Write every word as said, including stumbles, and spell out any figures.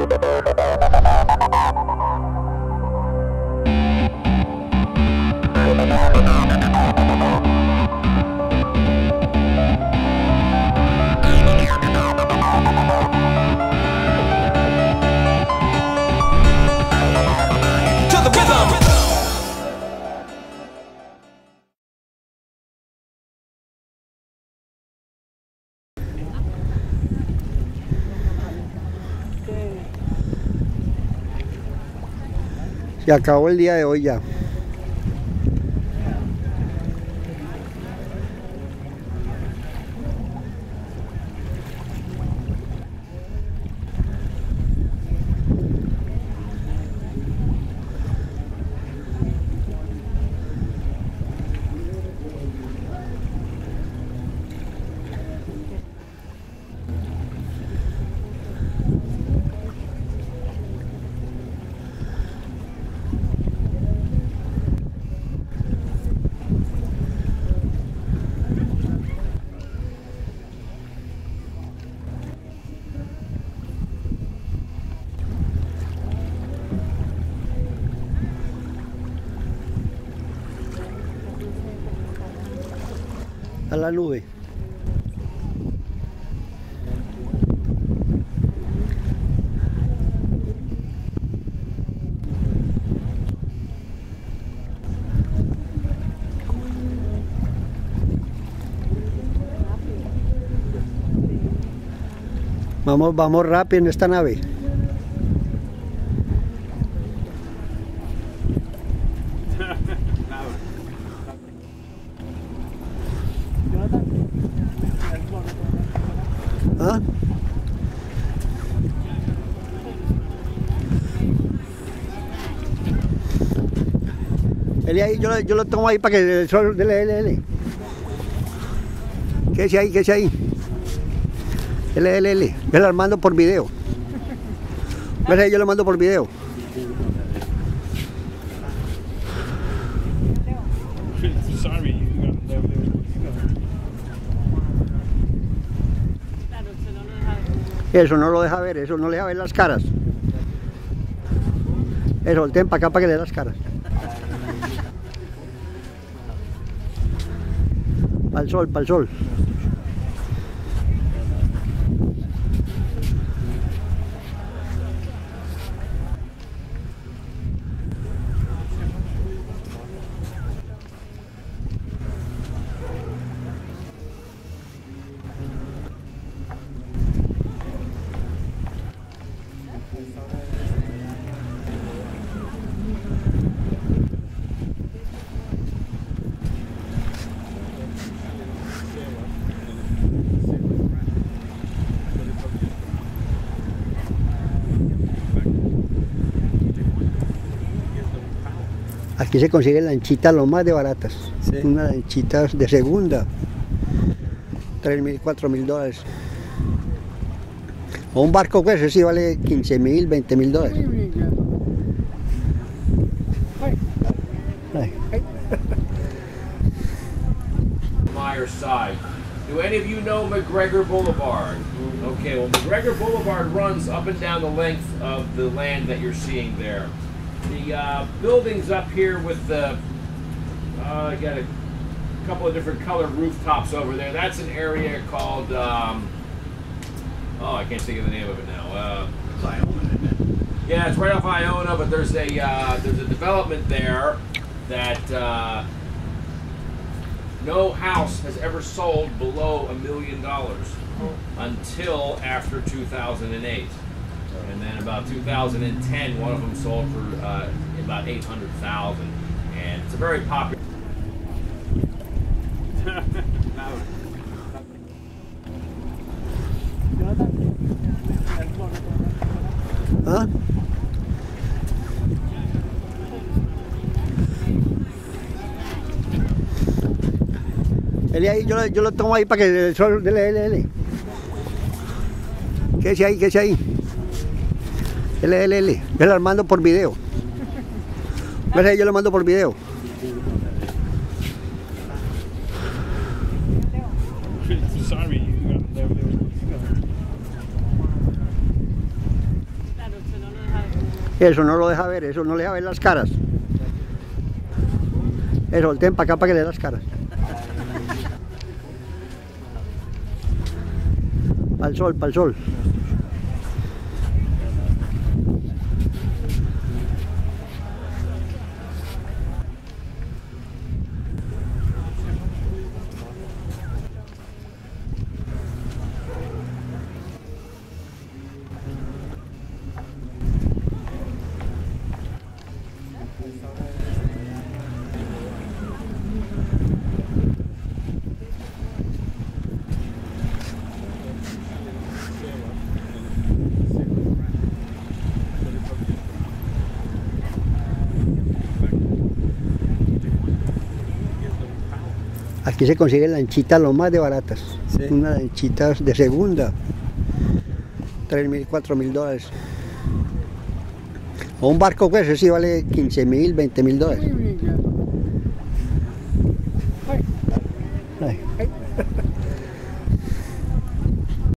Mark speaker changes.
Speaker 1: Se acabó el día de hoy ya. A la nube. Vamos, vamos rápido en esta nave. ¿Ah? Eli ahí, yo, lo- yo lo tomo ahí para que el sol, dele, dele, dele. Quédese ahí, quédese ahí. Dele, dele, dele. Yo lo mando por video. Vete ahí, yo lo mando por video.
Speaker 2: Sorry, you got there, there, you
Speaker 1: Eso no lo deja ver, eso no le deja ver las caras. Eso, volteen para acá para que le dé las caras. Para el sol, para el sol. Aquí se consiguen lanchitas lo más de baratas.
Speaker 3: Sí.
Speaker 1: Unas lanchitas de segunda. tres mil, cuatro mil dólares. O un barco que ese sí vale quince mil, veinte mil dólares. Ay.
Speaker 4: Myers side. Do any of you know McGregor Boulevard? Okay, well McGregor Boulevard runs up and down the length of the land that you're seeing there. The uh, buildings up here with the, uh, got a couple of different colored rooftops over there. That's an area called, um, oh, I can't think of the name of it now. Uh, yeah, it's right off Iona, but there's a uh, there's a development there that uh, no house has ever sold below a million dollars until after two thousand eight. And then about two thousand ten, one of them sold for uh, about eight hundred thousand dollars. And it's a very popular.
Speaker 1: ¿Ah? Eli ahí, yo, lo- yo lo tomo ahí para que el sol, dele, dele, dele. Quédese ahí, quédese ahí. Dele, dele, dele. Yo lo mando por video. Vete ahí, yo lo mando por video.
Speaker 2: Sorry, you got there, there, you
Speaker 1: Eso no lo deja ver, eso no le deja ver las caras. Eso, volteen para acá para que le dé las caras. Para el sol, para el sol. Aquí se consiguen lanchitas lo más de baratas.
Speaker 3: Sí.
Speaker 1: Unas lanchitas de segunda. tres mil, cuatro mil dólares. O un barco, pues, ese sí vale quince mil, veinte mil dólares. Ay.